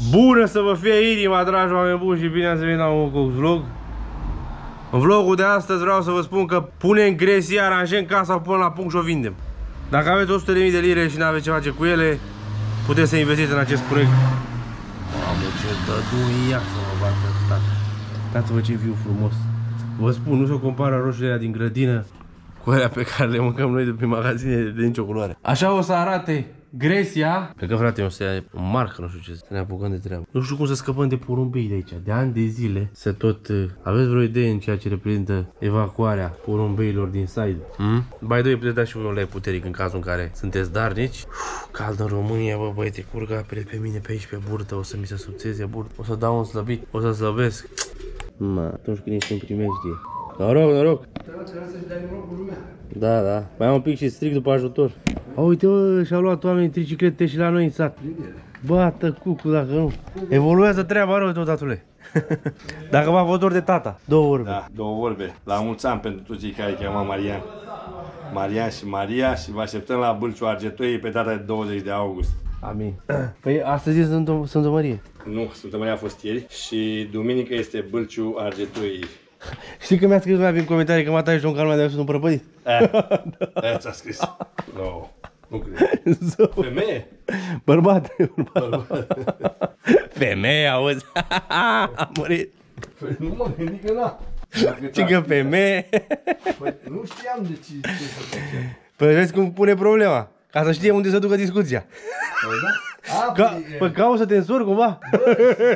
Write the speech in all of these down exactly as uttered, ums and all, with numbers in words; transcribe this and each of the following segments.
Bună să vă fie inima, dragi oameni buni, și bine ați venit la un Cox Vlog. În vlogul de astăzi vreau să vă spun că punem gresie, aranjăm casa până la punct și o vindem. Dacă aveți o sută de mii de lire și nu aveți ce face cu ele, puteți să investiți în acest proiect. Mamă, ce dăduia să mă bată, tată. Dați-vă ce viu frumos. Vă spun, nu se compară roșurile alea din grădină cu alea pe care le mâncăm noi de pe magazine de nicio culoare. Așa o să arate gresia. Cred că, frate, o să ia o marcă, nu știu ce, să ne apucăm de treabă. Nu știu cum să scăpăm de porumbei de aici. De ani de zile să tot... Uh, aveți vreo idee în ceea ce reprezintă evacuarea porumbeilor din side? Hmm? By the way, puteți da și unul like puternic în cazul în care sunteți darnici. Uf, cald în România, bă, băiete, curg apele pe mine pe aici, pe burtă. O să mi se subțeze burtă. O să dau un slăbit. O să slăbesc. Mă, atunci când ești în primejdie. Noroc, noroc. Trebuie să-și dai noroc cu lumea. Da, da. Mai am un pic și stric după ajutor. A, uite, bă, și-au luat oamenii triciclete și la noi în sat. Bată cucu, dacă nu. Evoluează treaba rău, tot, tatule. Dacă v-a fost dor de tata. Două vorbe. Da, două vorbe. La mulți ani pentru toți cei care cheamă Marian. Marian și Maria, și vă așteptăm la Bâlciu Argetoiei pe data de douăzeci de august. Amin. Păi astăzi e Sfântă, Sfântă Marie. Nu, Sfântă Maria a fost ieri și duminică este Bâlciu Argetoiei. Știi că mi-a scris lumea prin comentarii că mă taci un canal de sunt un prăpădit? Aia ți-a scris. No, nu cred. Femeie? Bărbat. Bărbat. Femeie, auzi? Am murit. Păi nu mă gândi că n-a. Ce că femeie? Păi nu știam de ce, ce să facem. Păi vezi cum pune problema. Ca să știe unde să ducă discuția. Păi da? A, Ca, păi, păi cauți să te însori cumva? Bă,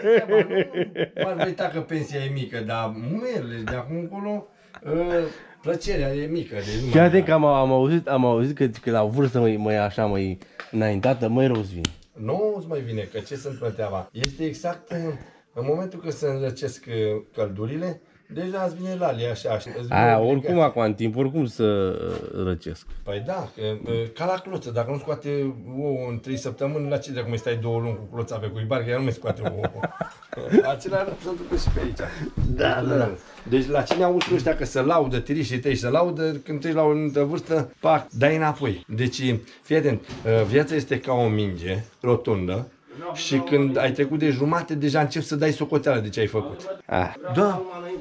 m-ar uita că pensia e mică, dar merele de acum încolo, uh, plăcerea e mică. Deci chiar de că am, am auzit, am auzit că, că la o vârstă mai, mai așa, mai înaintată, mai rău-ți vine. Nu îți mai vine, că ce se întâmplă treaba? Este exact în, în momentul când se înrăcesc căldurile, deja îți vine lalia așa. A, oricum acum, în timp, oricum să răcesc. Păi da, ca la cloță, dacă nu scoate ouă în trei săptămâni, la ce de cum stai două luni cu cloța pe cuibar, că ea nu mai scoate ouă. Acelea se întâmplă și pe aici. Da, da, da. Deci la cine auzi ăștia că se laudă, tirișii tăi se laudă, când treci la o anumită vârstă, pac, dai înapoi. Deci, fii atent, viața este ca o minge rotundă, și când ai trecut de jumate, deja începi să dai socoteală de ce ai făcut. Ah. Da.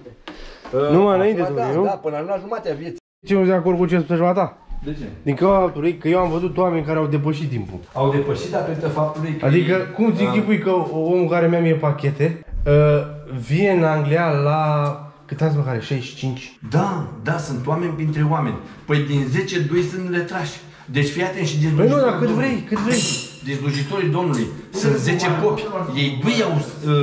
Nu mai înainte, da, spune, da, nu? da, până la jumatea vieții. Ce nu de acord cu ce spune ta? De ce? Din cauza faptului că eu am văzut oameni care au depășit timpul. Au depășit datorită faptului că... Adică, cum ți închipui că omul care mi-a mie pachete, uh, vine în Anglia la... Cât ați mă care? șaizeci și cinci? Da, da, sunt oameni printre oameni. Păi din zece, doi sunt retrași. Deci fii atent și din Păi nu, dar cât vrei, cât vrei. Din slujitorii Domnului. Sunt zece popi. Ei doi au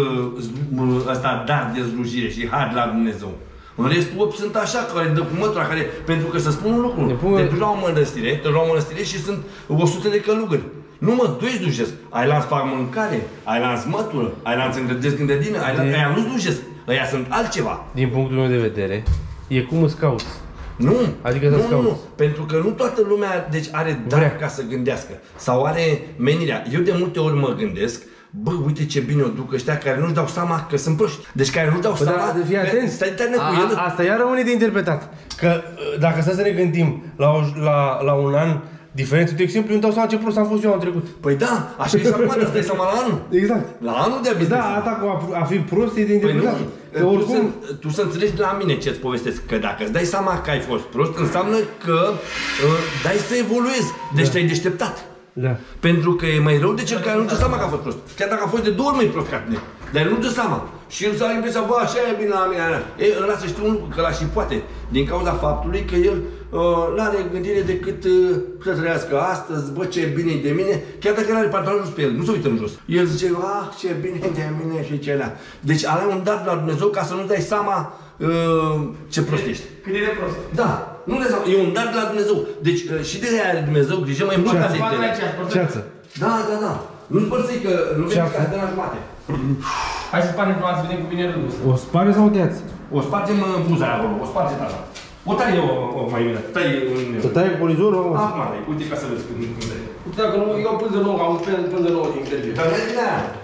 uh, ăsta dar de slujire și har la Dumnezeu. În rest, opt sunt așa, care dă cu mătura, care, pentru că să spun un lucru, te duci la o mănăstire, te duci la o mănăstire și sunt o sută de călugări. Nu mă, doi slujesc. Ai lans fac mâncare, ai lans mătură, ai lans îngrădesc în grădină, ai lans... Aia nu slujesc, aia sunt altceva. Din punctul meu de vedere, e cum îți cauți. Nu, adică nu, nu, nu, pentru că nu toată lumea deci are dar ca să gândească sau are menirea. Eu de multe ori mă gândesc, bă, uite ce bine o duc ăștia care nu-și dau seama că sunt proști. Deci care nu-și dau Păi seama... Da, fii atent. Stai terne cu el. Asta iar rămâne de interpretat. Că dacă să ne gândim la, o, la, la un an diferență, de exemplu, eu îmi dau seama ce prost am fost eu anul trecut. Păi da, așa e și acum, dar stai seama la anul. Exact. La anul de abia. Da, asta cu a, a fi prost e de interpretat. Păi nu, oricum... tu, să, tu să înțelegi de la mine ce-ți povestesc, că dacă îți dai seama că ai fost prost, înseamnă că uh, dai să evoluezi, deci da. Te-ai deșteptat. Da. Pentru că e mai rău de cel care nu dă seama că a fost prost. Chiar dacă a fost de două ori mai prost ca tine, dar nu dă seama. Și el s-a impresia, bă, așa e bine la mine. Ei, ăla să știu un lucru, că ăla și poate. Din cauza faptului că el uh, n-are gândire decât uh, să trăiască astăzi, bă, ce bine e de mine. Chiar dacă el are pantalonul jos pe el, nu se uită în jos. El zice, ah, ce bine e de mine și ce alea. Deci are un dat la Dumnezeu ca să nu dai seama uh, ce prost ești. Cât e de prost. Da, nu dai seama, e un dat la Dumnezeu. Deci uh, și de aia are Dumnezeu grijă mai mult ca de tine. Ceață. Da, da, da. Nu-ți părți că nu vezi ca de la jumate. Hai să spargem prima să vedem cu bine rândul. O spare sau o tăiați? O spargem buza aia acolo, o spargem așa. O tai eu o, mai bine, tai în... Să tai cu polizorul? Acum tai, uite ca să vezi cum e. Uite, dacă nu, eu pânză nouă, am pânză nouă din interviu. Dar mergi de aia.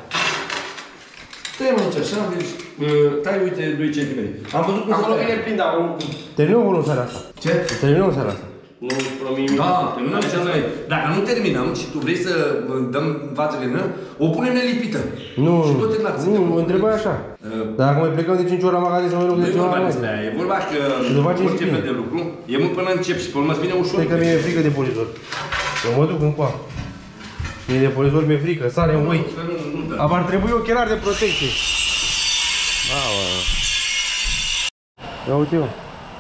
Tai mă aici așa, deci, tai uite doi centimetri. Am văzut cum acolo se vine plin, dar acolo... Terminăm volum seara asta. Ce? Terminăm seara asta. Nu promim. Da, terminăm ce noi. Dacă nu terminăm și tu vrei să dăm față de noi, o punem nelipită. Nu, și tot terminat. nu, mă întrebai așa. Dacă mai plecăm de cinci ori la magazin să mă rog de ceva la noi. E vorba că orice fel de lucru, e mult până încep și până îți vine ușor. Stai că mi-e frică de polizor. Eu mă duc încoa. Mie de polizor mi-e frică, sare în ochi. Aba ar trebui ochelari de protecție. Aoleu. Ia uite eu.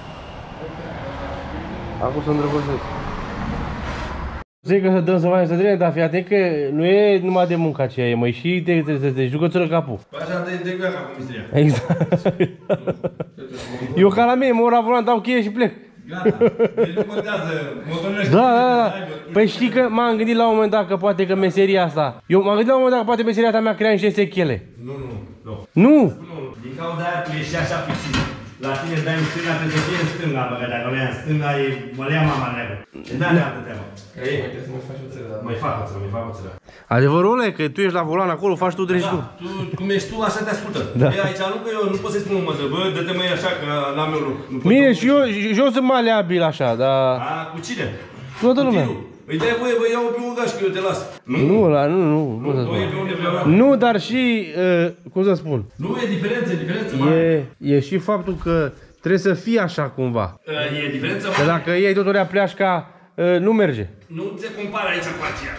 Acum să îndrăgostesc. Zic că să dăm să facem să drine, dar fii atent că nu e numai de munca aceea, e mai și te, te, te, te jucățură capul. Așa de de gata cu mistria. Exact. Eu ca la mine, mă urc la volan, dau cheie și plec. Gata. Deci nu contează, motornește. Da, da, da. Păi știi că m-am gândit la un moment dat că poate că meseria asta. Eu m-am gândit la un moment dat că poate meseria asta mi-a creat niște sechele. Nu, nu, nu. Nu? Nu, din cauza aia tu ești așa fixit. La tine dai în stânga, trebuie să fie în stânga, bă, că dacă nu e în stânga, e mă le ia mama neagă. Da, da, altă treabă. Ei, mai trebuie să mai faci o țără, dar... Mai fac o țără, mai fac o țără. Adevărul e că tu ești la volan acolo, faci tu, treci tu. Da, tu, cum ești tu, așa te ascultă. Da. E, aici nu că eu nu pot să-i spun mă, bă, dă-te măi așa, că n-am eu loc. Bine, și eu, și eu sunt maleabil așa, dar... A, cu cine? Toată lumea. Îi dai voie, bă, iau pe un gaș, că eu te las. Nu, la, nu, nu, nu, să Nu, e pe unde vreau. nu, dar și, uh, cum să spun, Nu, e diferență, e diferență, e, e și faptul că trebuie să fii așa cumva. E diferență, Că dacă iei tot o pleașca, uh, nu merge. Nu se compară aici cu aceea.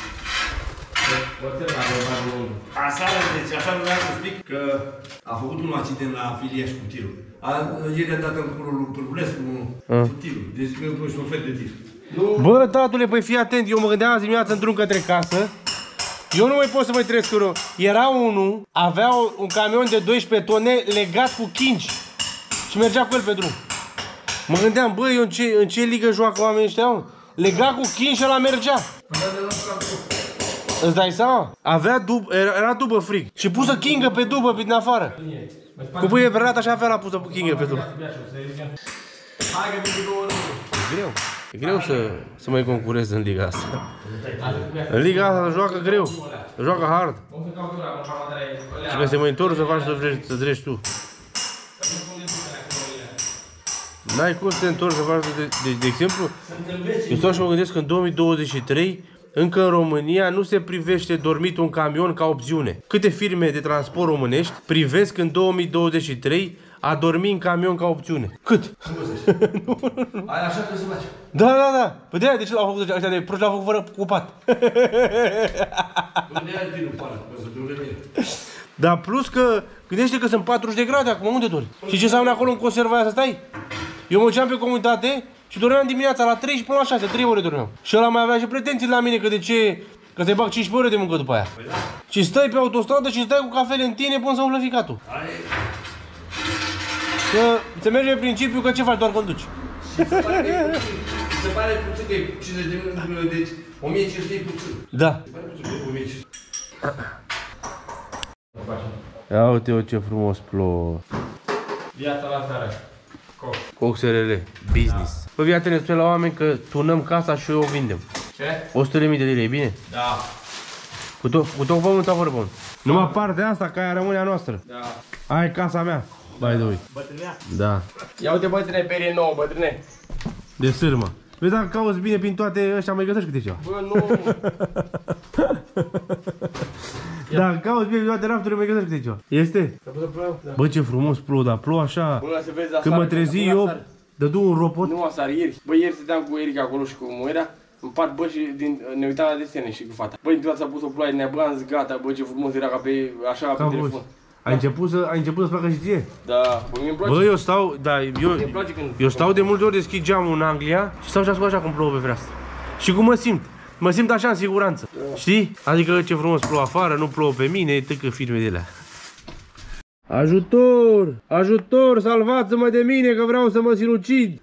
O țără, dar nu mai mult. Aseară, deci aseară vreau să explic că a făcut un accident la Filiaș cu tirul. A, ieri a dat în curul lui Pârvulescu cu tirul. Deci nu știu un fel de tir. Bă, tatăle, păi fii atent, eu mă gândeam azi dimineața în drum către casă. Eu nu mai pot să mă trăiesc în Era unul, avea un camion de doisprezece tone legat cu chingi și mergea cu el pe drum. Mă gândeam, bă, eu în ce, în ce ligă joacă oamenii ăștia, mă? Legat cu chingi și ăla mergea. Îți dai seama? Avea dub, era, era dubă frig. Și pusă chingă pe dubă, pe din afară. Cu băie verrat așa avea la pusă chingă pe dubă. Hai că vine două ori. E greu. E greu să, să mai concurezi în liga asta. În liga asta joacă greu. Joacă hard. Și că se mai întorc să faci să treci, să treci tu. N-ai cum să te întorci să faci de, de, de exemplu, eu stau și mă gândesc că în două mii douăzeci și trei încă în România nu se privește dormitul în camion ca opțiune. Câte firme de transport românești privesc în două mii douăzeci și trei a dormi în camion ca opțiune? Cât? Ai așa că se face. Da, da, da. Păi de-aia de ce l-au făcut ăștia de proști, l-au făcut fără cupat. Unde ai tirul, pare? Să te urmări. Dar plus că, gândește că sunt patruzeci de grade acum, unde dormi? Și ce înseamnă acolo în conserva aia să stai? Eu mă duceam pe comunitate și dormeam dimineața la trei și până la șase, trei ore dormeam. Și ăla mai avea și pretenții la mine că de ce, că te bag cincisprezece ore de muncă după aia. Păi da. Și stai pe autostradă și stai cu cafele în tine până să umblă ficatul. Că se merge pe principiu că ce faci, doar conduci. Și se pare că e puțin. Se pare puțin că e cincizeci de minute, deci o mie cinci sute e puțin. Da. Se pare puțin că e o mie cinci sute. Ia uite-o ce frumos plouă. Viața la țară. Coc. Coc S R L, business. Da. Păi viața ne spune la oameni că tunăm casa și o vindem. Ce? o sută de mii de lire, e bine? Da. Cu tot, cu tot pământ sau fără pământ? Numai partea asta, ca aia rămâne a noastră. Da. Aia e casa mea. By the way. Bătrânea? Da. Ia uite bătrâne, perie nouă, bătrâne. De sârmă. Vezi dacă cauți bine prin toate ăștia mai găsești câte ceva. Bă, nu. Dacă cauți bine prin toate rafturile mai găsești câte ceva. Este? Da. Bă, ce frumos plouă, dar plouă așa. Bă, să vezi Când mă trezi eu, dădu un ropot. Nu asar, ieri. Bă, ieri stăteam cu Erica acolo și cu Moira. În pat, bă, și din, ne uitam la desene și cu fata. Bă, din toată s-a pus o ploaie din aia, bă, am zis, gata, bă, ce frumos era ca pe, așa, pe Ca telefon. voci. Ai început să, ai început să-ți placă și ție? Da, bă, mie îmi place. Bă, eu stau, da, eu, Mie îmi place când... eu stau de multe ori deschid geamul în Anglia și stau și ascult așa cum plouă pe fereastră. Și cum mă simt? Mă simt așa în siguranță. Da. Știi? Adică ce frumos plouă afară, nu plouă pe mine, tăcă firme de alea. Ajutor! Ajutor! Salvați-mă de mine că vreau să mă sinucid!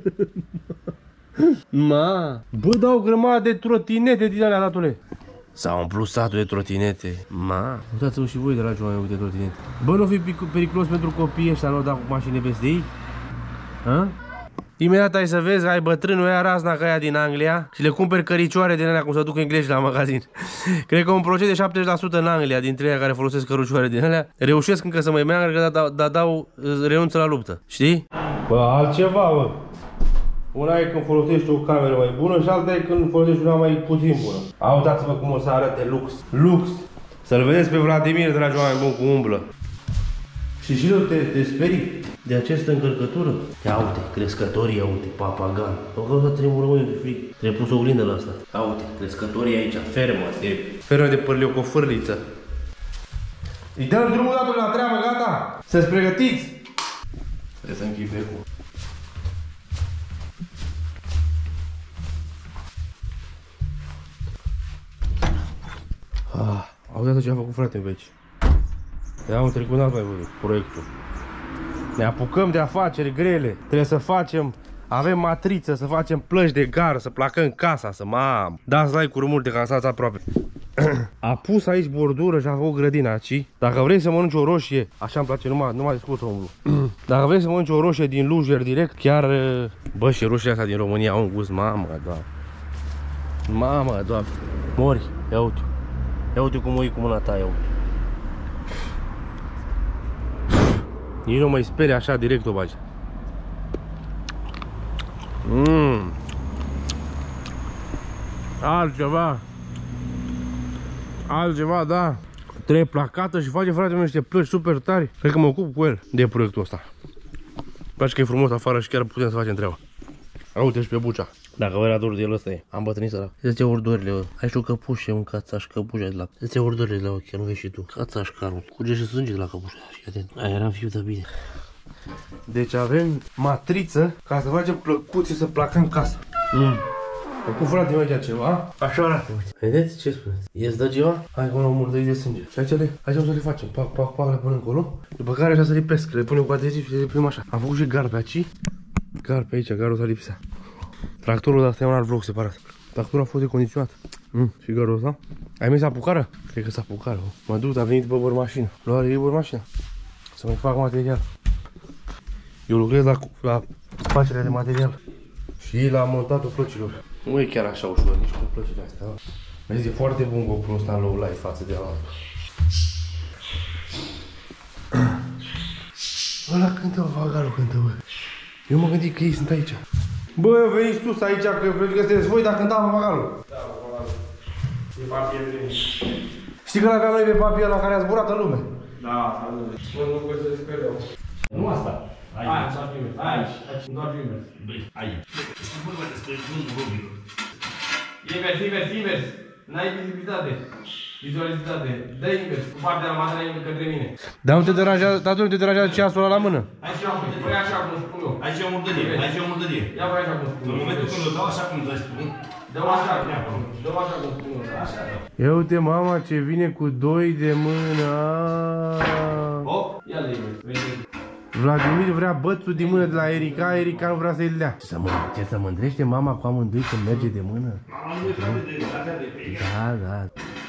Ma! Bă, dau grămadă de trotinete din alea, datule! S-a umplut satul de trotinete. Ma! Uitați-vă și voi, dragi oameni, de trotinete. Bă, nu fi periculos pentru copiii ăștia, nu dau cu mașini peste ei? Ha? Imediat ai să vezi, ai bătrânul ăia razna ca aia din Anglia și le cumperi căricioare din alea cum să duc englezi la magazin. Cred că un procent de șaptezeci la sută în Anglia dintre ei care folosesc căricioare din alea reușesc încă să mai meargă, dar da, da, dau, renunță la luptă. Știi? Bă, altceva, bă. Una e când folosești o cameră mai bună și alta e când folosești una mai puțin bună. Au, uitați-vă cum o să arate lux. Lux! Să-l vedeți pe Vladimir, dragi oameni buni, cu umblă. Și și eu te, te sperii de această încărcătură? Ia uite, crescătorii, ia uite, papagal. O că o să tremură mâine de frig. Trebuie pus o oglindă la asta. Ia uite, crescătorii aici, fermă, de fermă de părliu cu o fârliță. Îi dăm drumul datul la treabă, gata? Să-ți pregătiți! Trebuie să închid becul. Ah, auzi ce a făcut frate în veci. De anul trecut n-ați mai văzut proiectul. Ne apucăm de afaceri grele. Trebuie să facem, avem matriță, să facem plăci de gară, să placăm casa, să mam. Dați like-uri multe ca să stați aproape. A pus aici bordură și a făcut grădina aici. Dacă vrei să mănânci o roșie, așa îmi place, numai, numai discut omul. Dacă vrei să mănânci o roșie din Lujer direct, chiar, bă, și roșia asta din România au un gust, mamă, doamne. Mamă, doamne. Mori, ia uite. Ia uite cum o iei cu mâna ta, ia uite. Nici nu mai sperie așa, direct o bagi. Mmm. Altceva. Altceva, da. Trebuie placată și face, frate, niște plăci super tari. Cred că mă ocup cu el de proiectul ăsta. Place că e frumos afară și chiar putem să facem treaba. Uite și pe Bucea. Dacă vă era dor de el, ăsta e. Am bătrânit sărac. Îți urdorile, ai și o căpușă, un cațaș, căpușa de lapte. Îți urdorile la ochi, nu vezi și tu. Cațaș, carul. Curge și sânge de la căpușa. Și atent. Aia era fiu de bine. Deci avem matriță ca să facem plăcuți și să placăm casa. Mm. Acum, frate, mai aici ceva. Așa arată, uite. Vedeți ce spuneți? Ies de ceva? Hai că m-am murdărit de sânge. Și aici le, aici o să le facem. Pac, pac, pac, le punem acolo. După care așa să lipesc. Le punem cu adeziv și le lipim așa. Am făcut și gar pe aici. Gar pe aici, garul s-a lipsea. Tractorul de asta e un alt vlog separat. Tractorul a fost decondiționat. Mm, și garul ăsta. Ai mers apucară? Cred că s-a apucară. Mă duc, a venit pe bărmașină. Lua de bărmașină. Să mai fac material. Eu lucrez la, la facerea de material. Și la montatul plăcilor. Nu e chiar așa ușor, nici cu plăcile astea. Vezi, e foarte bun GoPro ăsta în low life față de ala. Ăla cântă, vagalul cântă, bă. Eu mă gândit că ei sunt aici. Bă, veniți sus aici, că cred că sunteți voi, dar cânta vagalul. Da, vagalul. E papier de știi că l-aveam noi pe papier la care a zburat în lume? Da, nu. Bă, nu voi să zic că rău. Nu asta. Aici, aici, aici, aici, doar invers. Băi, aici. Este vorba despre drumul robilor. Invers, invers, invers. N-ai vizibilitate. Vizualitate. Dă invers, cu partea la mașină către mine. Dar nu te deranjează, dar nu te deranjează ceasul ăla la mână? Aici e o murdărie. Băi, așa cum spun eu. Aici e o murdărie, aici e o murdărie. Ia băi așa cum spun eu. În momentul când o dau așa cum îți spun, dă-o așa, dă-o așa cum spun eu. Așa, da. Ia uite, mama, ce vine cu doi de mână. Hop, ia-l de invers. Vladimir vrea bățul din mână de la Erica, Erica nu vrea să-i dea. Ce să, mă, ce să mândrește mama cu amândoi când merge de mână? Da, da.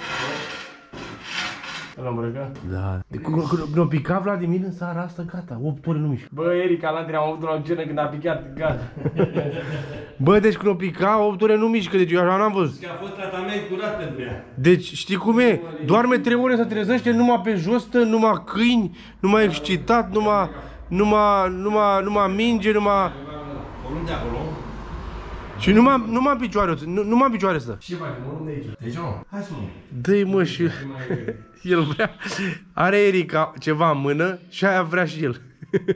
L-am îmbrăcat? Da. Când-o picat Vladimir în seara asta, gata, opt ore nu mișcă. Bă, Erica, la tine am avut la genă când a picat, gata. Bă, deci când o pica, opt ore nu mișcă, deci eu așa n-am văzut. Că a fost tratament curat pentru ea. Deci, știi cum e? Doarme trei ore, să trezește numai pe jos, numai câini, numai excitat, numai... Numai, numai, numai minge, numai... Oriunde acolo? Și numai, numai în picioare, nu, numai în picioare stă. Ce faci, mă de aici? Deci nu? Hai să mă. Dă-i mă și... El vrea... Are Erica ceva în mână și aia vrea și el.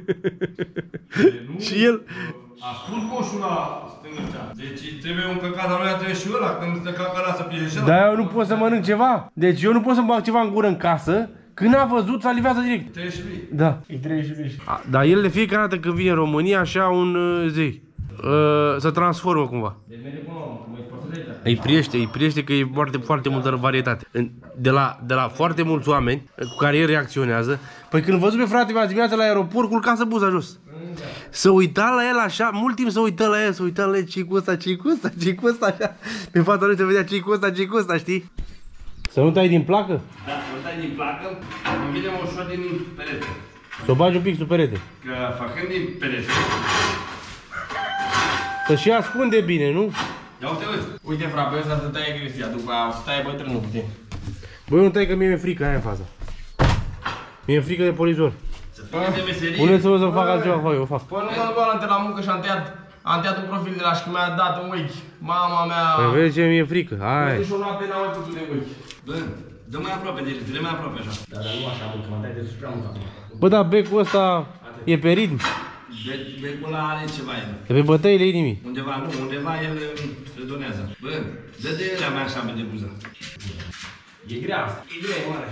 Și el... A spus moșul la stângăcea. Deci trebuie un căcat, dar noi trebuie și ăla, când se cacă ăla să piece și ăla. Dar eu nu pot să mănânc ceva. Deci eu nu pot să-mi bag ceva în gură în casă. Când a văzut, salivează direct. Trebuie și lui. Da. Îi trebuie și lui. Dar el de fiecare dată când vine în România, așa un uh, zi. Uh, se transformă cumva. Deci merge cu om, cum îi poate de Îi priește, îi priește că e foarte, foarte multă varietate. De la, de la foarte mulți oameni cu care el reacționează. Păi când văzut pe frate mea dimineața la aeroport, culca buza jos. Da. Să uita la el așa, mult timp să uită la el, să uită la el ce-i cu ăsta, ce-i cu ăsta, ce-i cu ăsta, așa. Pe fața lui se vedea ce-i cu ăsta, ce-i cu ăsta, știi? Să nu tai din placă? Da, să nu tai din placă, închidem ușor din perete. Să o bagi un pic sub perete. Că făcând din perete... Să și ascunde bine, nu? Ia uite, uite. Uite, frate, ăsta să taie gresia, după aia o să taie bătrânul puțin. Băi, nu tai că mie mi-e frică, aia e faza. Mi-e frică de polizor. Să fie de meserie. Puneți-vă să fac altceva, fac eu, fac. Păi nu mă duc la la muncă și am tăiat, Am tăiat un profil de la și mi-a dat un ochi. Mama mea... Păi vezi ce mi-e frică, hai. Nu știu, noapte n-am mai putut de ochi. Bă, dă mai aproape de ele, mai aproape așa. Da, dar nu așa mult, că mă dai de sus prea mult acum. Bă, dar becul ăsta e pe ritm. Be- becul ăla are ceva el. E pe bătăile inimii. Undeva, nu, undeva el redonează. Bă, dă de ele mai așa de buză. E grea asta. E grea, e mare.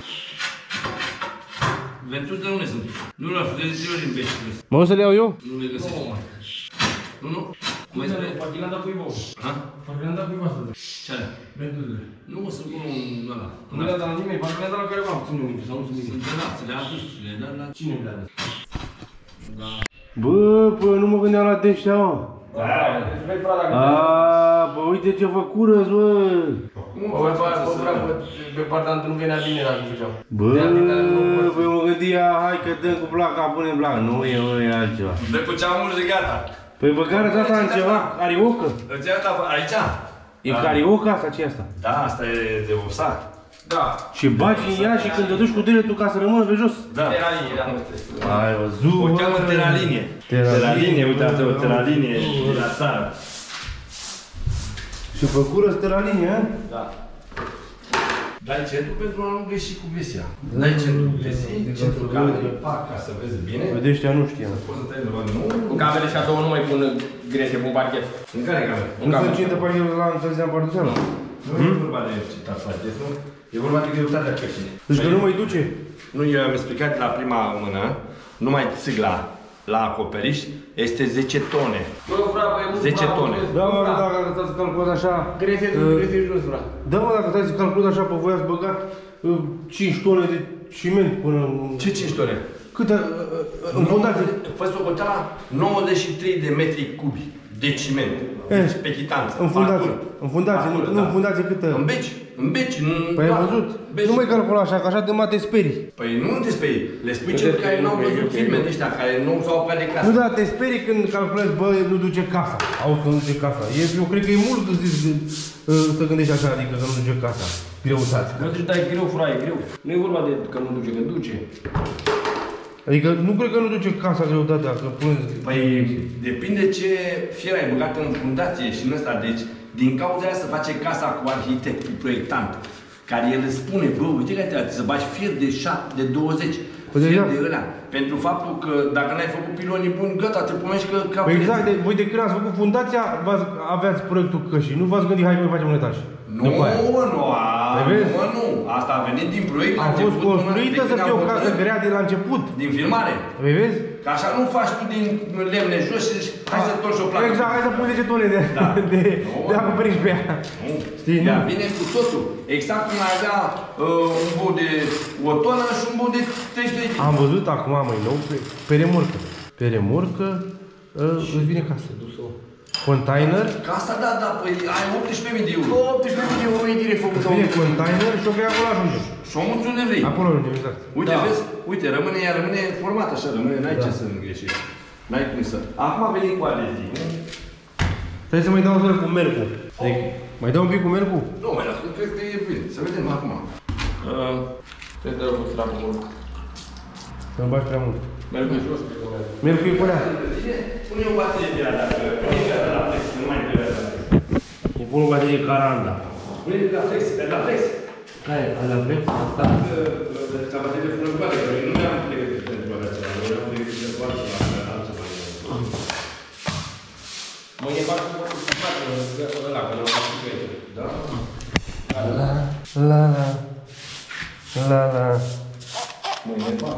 Ventuți de unde sunt? Nu l-aș de zi ori în becul ăsta. Mă, o să le iau eu? Nu le găsesc. Nu, nu. Cum ai spune? Poate l-am dat cuiva. Ha? Poate l-am dat cuiva astăzi. Ce alea? Ventuzele. Nu, o să pun un ăla. Nu le-am dat la nimeni, poate le-am dat la careva. Ține minte, sau nu ține Sunt minte. de la, le-a adus, le-a dat la... Cine le-a dat? Bă, bă, nu mă gândeam la deștea, mă. Vei frate dacă... Aaaa, bă, uite ce făcură-ți, bă. Bă, bă, bă, vreau, bă, pe partea întâi nu venea bine dacă făceam. Bă, bă, mă gândia, hai că dăm cu placa, punem placa. Nu e, bă, e altceva. Dă cu ceamul și gata. Păi băgară asta în ceva, cariocă? Îți ia asta aici? E carioca asta, ce e asta? Da, asta e de vopsat. Da. Și bagi în ea și când te duci cu dreeptul ca să rămână pe jos? Da. Teralinie, da. Ai văzut, O cheamă teralinie. Teralinie, uitați, o teralinie de la țară. Și făcură teralinie, a? Da. Dai centru pentru a nu greși cu vesia. Dai centru cu vesie, centru camerei, pac, ca să vezi bine. Vede, ăștia nu știam. Poți să tai undeva, nu? În camere și a doua nu mai pun grete pe un parchet. În care cameră? Nu se încintă parchetul la încălzirea în partuseană? Nu e vorba de citat parchet, nu? E vorba de greutatea căștii. Deci că nu mai duce? Nu, eu am explicat la prima mână, numai țigla la acoperiș este zece tone. Bă, frate, bă, e mult zece frate, tone. bă, Da, mă, frate. dacă stai să calculezi așa... Grete, uh, grete jos, frate. Da, mă, dacă stai să calculezi așa, pe voi ați băgat uh, cinci tone de ciment până... în- Ce cinci tone? Cât? uh, uh, În fundație? Fă socoteala nouăzeci și trei de metri cubi de ciment. Deci pe chitanță. În fundație. Parcură. În fundație, nu, Parcură, nu da. în fundație câtă? În beci. În beci. În Păi ai doar. văzut? Beci. Nu mai calcula așa, că așa de mă te sperii. Păi nu te sperii. Le spui celor care nu au văzut filmele ăștia, care nu s-au apucat de casă. Nu, da, te sperii când calculezi, bă, nu duce casa. Auzi că nu duce casa. E, eu cred că e mult de zis de, uh, să gândești așa, adică că nu duce casa. Greutate. Bă, deci, dar e greu, frate, e greu. Nu e vorba de că nu duce, că duce. Adică nu cred că nu duce casa greutatea, că puneți... Păi depinde ce fier ai băgat în fundație și în ăsta. Deci din cauza aia se face casa cu arhitect, cu proiectant. Care el îți spune, bă, uite că trebuie să bagi fier de șapte, de douăzeci. Păi Fier deja. de ăla. Pentru faptul că dacă n-ai făcut pilonii buni, gata, te pomești că capul... Păi exact, de, voi de când ați făcut fundația, v-ați, aveați proiectul cășii. Nu v-ați gândit, hai că facem un etaj. Nu, După aia. nu, a, Mai vezi? nu, nu. Asta a venit din proiect la A fost început, construită până să de fie o când am casă hotărât. grea de la început. Din filmare. Vei vezi? Că așa nu faci tu din lemne jos și zici, hai să torci o placă. Exact, hai să pui zece tone de, Da. de, Nu. de acoperiș pe ea. Nu. Știi, Ea nu? vine cu totul. Exact cum ai avea uh, un bou de o tonă și un bou de trei sute de kilograme. Am văzut acum mai nou pe, pe remorcă. Pe remorcă uh, îți vine casă. Container, Casa, da, da, păi ai optsprezece mii de euro. optsprezece mii de euro e direct făcut. îți vine container și o vei acolo ajunge. Și o mulți unde vrei. Acolo ajunge, exact. Uite, Da. vezi? Uite, rămâne, ea rămâne format așa, rămâne, n-ai ce să greșești. N-ai cum să... Acum a venit cu adezii. Trebuie să mai dau o dată cu mercul. Deci, mai dau un pic cu mercul? Nu, mai las, cred că e bine. Să vedem acum. Uh, Te dă o strapă mult. Să mă bagi prea mult. Merg pe jos, cred că merg. Mercul e pânea. Pune o baterie de la dacă, pune de la flex, nu mai trebuie de la flex. E pun o baterie Caranda. Pune de la flex, de la flex. Care? Alea flex? Asta? Ca baterie funătoare, că nu mi-am pregătit pentru aceea, nu mi-am pregătit pentru altceva, altceva. Mâine fac cu frate, ăla, că l-am făcut pe aici. Da? La, la, la, la, la. Mâine fac.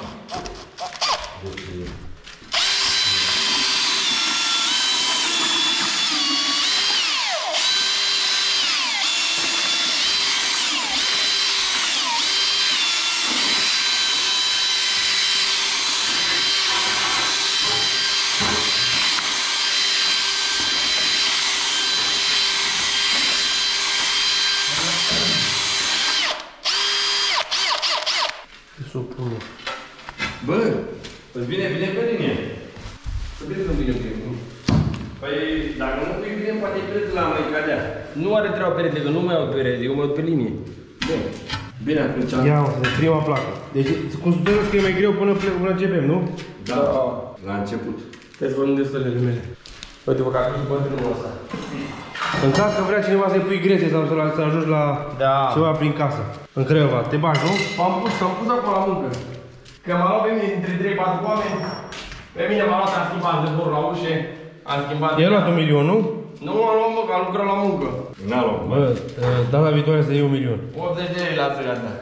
Să o pun. Bă, îți vine bine pe linie. Să vezi că vine bine. Păi, dacă nu pui bine, poate crezi la mai cadea. Nu are treaba perete, că nu mai au perete, eu mă duc pe linie. Bun. Bine, atunci. Ia uite, de prima placă. Deci, considerăm că e mai greu până, ple- până începem, nu? Da, la început. Trebuie să vă gândesc stălele mele. Uite-vă că a fost bătrânul ăsta. În caz că vrea cineva să-i pui grețe sau să, să ajungi la Da. ceva prin casă. În Craiova, te bagi, nu? M-am pus, m-am pus acolo la muncă. Că m-a luat pe mine dintre trei patru oameni. Pe mine m-a luat, am schimbat zborul la ușe. Am schimbat... I-ai luat un milion, nu? Nu am luat, mă, că am lucrat la muncă. N-a luat. Bă, data viitoare să iei un milion. optzeci de lei la țările astea.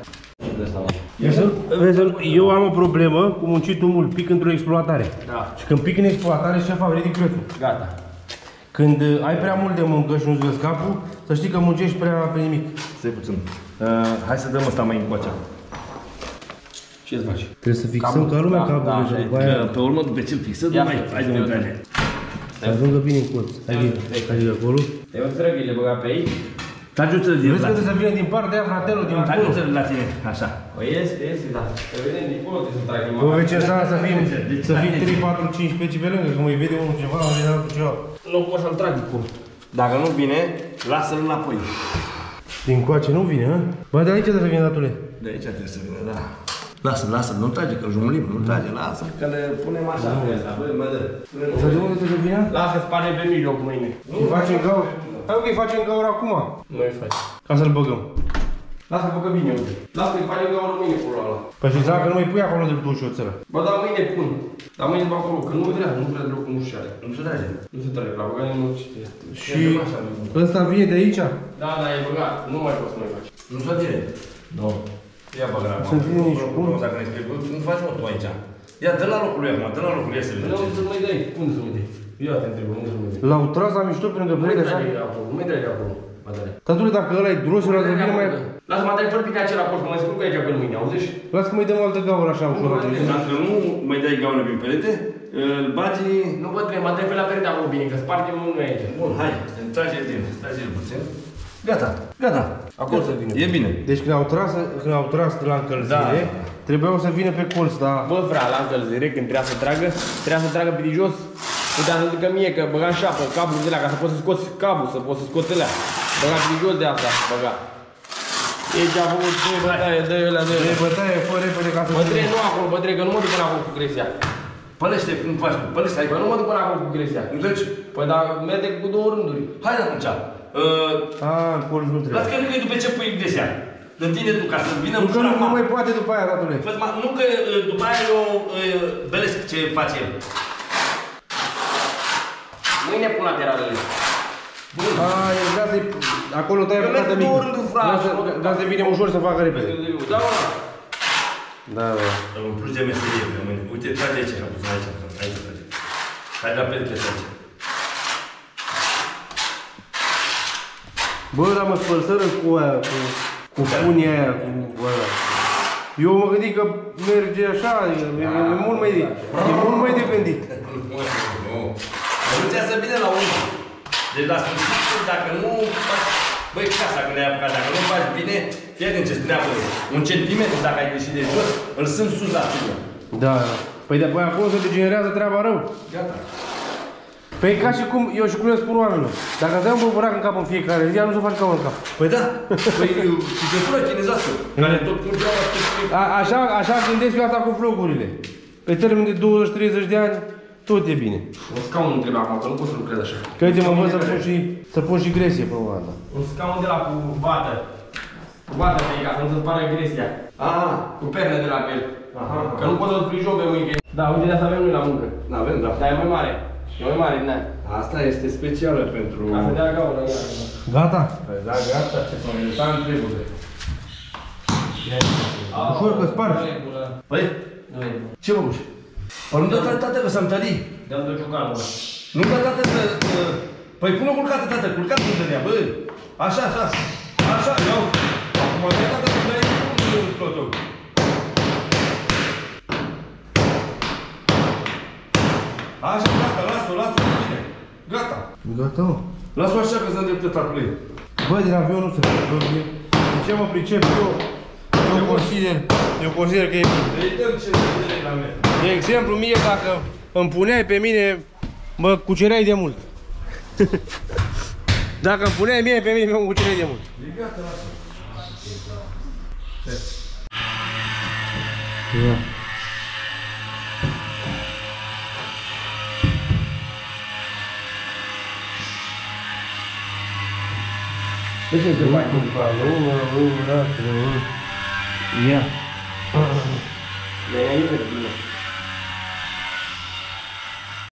Vezi, eu am o problemă cu muncitul mult, pic într-o exploatare. Da. Și când pic în exploatare, ce fac? Ridic crețul. Gata. Când uh, ai prea mult de muncă și nu-ți vezi capul, să știi că muncești prea pe nimic. Stai puțin. Uh, hai să dăm ăsta mai încoace. Ce-ți faci? Trebuie să fixăm ca lumea da, capul. da, și da, după aia Pe urmă, după ce fixăm, Ia mai să- hai de să- montaje. să ajungă bine în colț. Adică acolo. Te o străghile băga pe aici. Trage-o-ți din Vezi că la trebuie să vină din partea aia, fratelul, din acolo. Trage-o-ți la tine, așa. Păi este, este, da. Să vedem din acolo, trebuie să trag Bă, imaginea. vei cersa să fim, să fim trei, patru, cinci specii pe lângă, că mă vede unul ceva, mă vede altul ceva. Nu pot să-l trag acum. Dacă nu vine, lasă-l înapoi. Din coace nu vine, hă? Bă, de aici trebuie să vină, datule. De aici trebuie să vină, da. Lasă-l, lasă-l, nu trage, că-l jumulim, nu trage, lasă-l, că le punem așa. Băi, mă dă. Să de unde trebuie să vină? Lasă spane pe mijloc mâine. Îi facem gaură? Hai că îi facem gaură acum, Nu-i faci. ca să-l băgăm. Lasă-mă că vine, uite. Lasă-i facem gaură mâine pe ăla. Păi și dacă nu mai pui acolo de duci o țără. Bă, dar mâine pun. Dar mâine pe acolo, că nu vrea, nu vrea deloc, nu știu are. Nu se trage. Nu se trage, la băgare nu știe. Și ăsta vine de aici? Da, da, e băgat. Nu mai poți să mai faci. Nu se vine. Nu. Ia băgă la Să vine nici cum. Dacă ne spui, nu faci mă tu aici. Ia, dă la locul lui acum, dă la locul lui, ia să vedem. Nu, să mai dai. Unde să mai dai? Ia te întreb, unde să mai dai? L-au tras la mișto pe lângă Nu mai perete așa? dai acolo, nu mai dai de acolo. Madare. Tatăle, dacă ăla e duros, ăla să vină mai... Lasă-mă, dai fără pica acela acolo, că mă scurg aici pe mâine, auziși? Las că mai dăm o altă gaură așa ușor. Dacă nu mai dai gaună prin perete, îl bagi... Nu vă trebuie, mă dai pe la perete acolo bine, că spargem unul aici. Bun, hai, trage din, trage-l puțin. Gata, gata. Acolo să vină. E bine. Deci când au tras, când au tras de la încălzire, Da. trebuiau să vină pe colț, dar... Bă, frate, la încălzire, când trebuia să tragă, trebuia să tragă pe de jos. Putea să zică mie că băgam șapă, cablul de la, ca să poți să scoți cablul, să poți să scoți alea. Băga pe de jos de asta, băga. Aici a făcut trei bătaie, dă ăla, dă E ăla. bătaie, fă repede ca să... Mă trei, nu acolo, bă, trei, că nu mă duc până acolo cu gresia. Pălește, cum faci? Pălește, hai. Bă, nu mă duc până acolo cu gresia. Nu treci? Păi, dar merge cu două rânduri. Hai atunci. Uh, A, în colț nu trebuie. Las că nu e după ce pui gresia. Dă tine tu, ca să vină Nu că ușor nu, acum. nu mai poate după aia, datule. Fă-ți ma- Nu că uh, după aia eu uh, belesc ce face el. Mâine pun lateralele. Bun. A, el vrea să-i... Acolo taie Eu merg bucată cu mică. două rânduri, frate. Vrea să- Vrea să vină ușor să facă repede. Da, mă. Da, da. Un plus de meserie pe mâine. Uite, trage aici, puțin aici, aici trage. Hai la perete aici. Bă, dar mă spălsără cu aia, cu, cu punii aia, cu aia. Eu mă gândit că merge așa, e, e, e mult mai, e mult mai de gândit. Nu. Ajungea să vină la unul. Deci la sfârșit, dacă nu faci... Băi, casa când ai apucat, dacă nu faci bine, fii atent ce spunea băi. Un centimetru, dacă ai greșit de jos, îl sunt sus la țigă. Da. Păi de apoi acolo se degenerează treaba rău. Gata. Păi ca și cum, eu și cum le spun oamenilor, dacă îți dai un bumburac în cap în fiecare zi, nu se faci ca în cap. Păi da. Păi, picătură chinezească, care tot plângea la A, așa, așa gândesc eu asta cu vlogurile. Pe termen de douăzeci treizeci de ani, tot e bine. Un scaun nu trebuie acum, că nu pot să lucrez așa. Că uite, mă văd să pun și, să pun și gresie pe o dată. Un scaun de la cu vată. Cu vată pe ca să nu se spară gresia. Ah, Cu perne de la pel. aha. Că nu pot să-l pui joc pe mâine. Da, uite de asta avem noi la muncă. N-avem, da. Dar e mai mare. E mai mare din aia. Asta este specială pentru... Ca să dea gaură, ia. Gata? Păi da, gata, ce s-o militan trebuie. Ușor că spargi. Păi, Nu e. ce mă buși? Păi nu dă tată că s-am tărit. Dăm de ciocanul ăla. Nu dă tată că... că- Păi pune-o culcată, tată, culcată nu dă bă. Așa, așa. Așa, iau. Acum dă tată că dai un clotoc. Așa, gata, lasă-o, lasă-o bine. Gata. Gata, mă. Lasă-o așa că se îndreptă tatăl ei. Bă, din avion nu se face. De ce mă pricep eu? Eu consider, eu consider că e bine. Îi dăm ce vedere la mine. De exemplu, mie dacă îmi puneai pe mine, mă cucereai de mult. Dacă îmi puneai mie pe mine, mă cucereai de mult. E gata, lasă. Da. De ce te faci? Ia. Le-ai